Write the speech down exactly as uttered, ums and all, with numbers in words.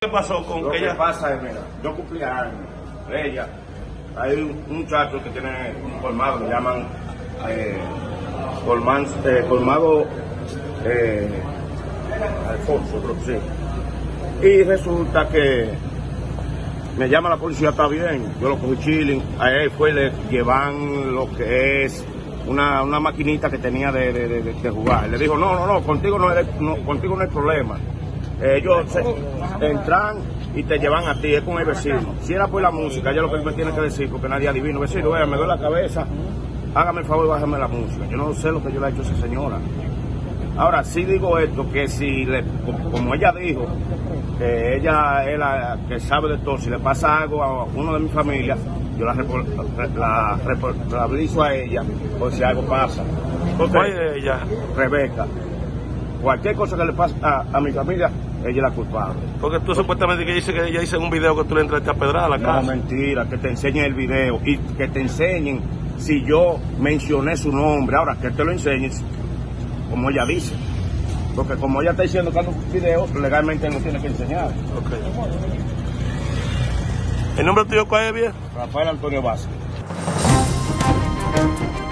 ¿Qué pasó con Lo que que ella? pasa es, mira, yo cumplía años, ella, hay un muchacho que tiene un colmado, le llaman eh, colman, eh, colmado eh, Alfonso, creo que sí. Y resulta que me llama la policía, está bien, yo lo cogí chilling, a él fue, le llevan lo que es una, una maquinita que tenía de, de, de, de jugar. Le dijo, no, no, no, contigo no hay, no, contigo no hay problema. Ellos se, entran y te llevan a ti, es con el vecino. Si era por la música, ya lo que me tiene que decir, porque nadie adivino. Vecino, vea, me duele la cabeza, hágame el favor y bájame la música. Yo no sé lo que yo le he hecho a esa señora. Ahora, sí digo esto, que si, le, como ella dijo, que ella es la que sabe de todo, si le pasa algo a uno de mi familia, yo la responsabilizo a ella por si algo pasa. ¿Cuál es ella? Rebeca. Cualquier cosa que le pase a, a mi familia, ella es la culpable. Porque tú supuestamente que dice que ella hizo un video que tú le entraste a pedrar a la casa. No, mentira, que te enseñen el video y que te enseñen si yo mencioné su nombre. Ahora, que te lo enseñes como ella dice. Porque como ella está diciendo que hace un video, legalmente no tiene que enseñar. Okay. ¿El nombre tuyo cuál es, viejo? Rafael Antonio Vázquez.